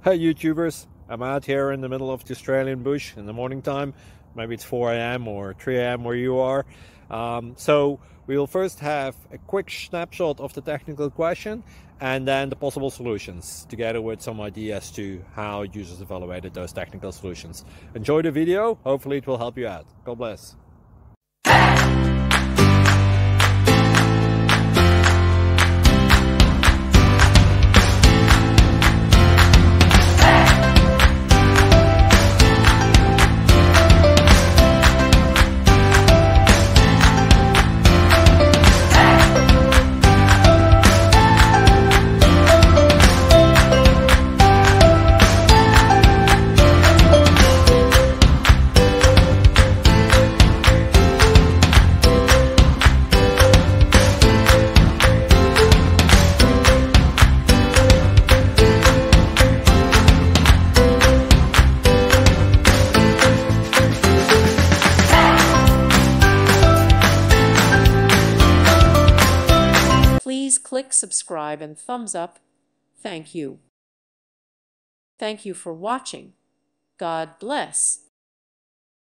Hey YouTubers, I'm out here in the middle of the Australian bush in the morning time. Maybe it's 4 a.m. or 3 a.m. where you are. So we will first have a quick snapshot of the technical question and then the possible solutions, together with some ideas to how users evaluated those technical solutions. Enjoy the video, hopefully it will help you out. God bless. Please click subscribe and thumbs up. Thank you. Thank you for watching. God bless.